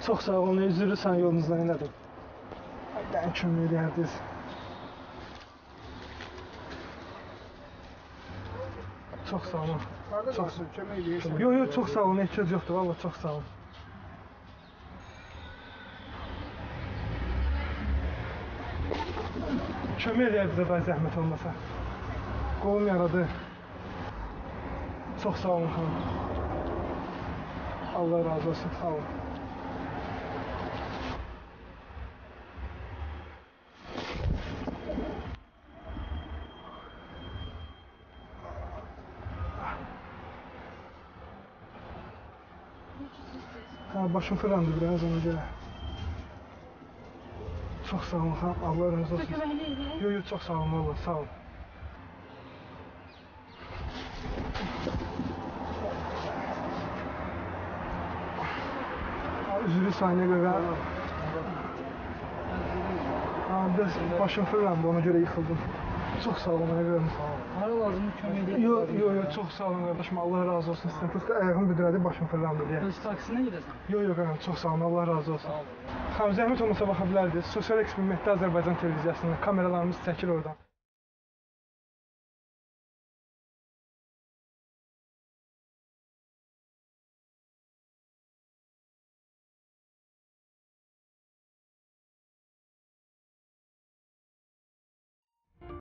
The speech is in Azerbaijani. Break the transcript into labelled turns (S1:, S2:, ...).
S1: Çox sağ olun, üzürsən yolunuzdan elədim. Dən kömək edərdiniz. Çox sağ olun.
S2: Çox kömək edirsən.
S1: Yox, çox sağ olun, ehtiyac yoxdur, valla çox sağ olun. Kömək edərdiniz də zəhmət olmasa. Qolum yaradı. Çox sağ olun xanım. Allah razı olsun, sağ olun. Başım fırlandı biraz ona görə. Çox sağ olun xanım, Allah razı olsun. Yox, çox sağ olun, valla, sağ olun. Üzülü saniyə görə. Biraz başım fırlandı, ona görə yıxıldım. Çox sağ olun, mənə görə.
S3: Hara lazımdır kömək edək?
S1: Yox, çox sağ olun qardaşım, Allah razı olsun sizdən. Prosta ayağım büdrədi, başım fırlandı deyə.
S3: Öz taksinə gedəsən?
S1: Yox, qardaşım, çox sağ olun, Allah razı olsun. Xanım, zəhmət olmasa baxa bilərdiniz. Sosial eksperimentdə Azərbaycan televiziyasında kameralarımız çəkir oradan.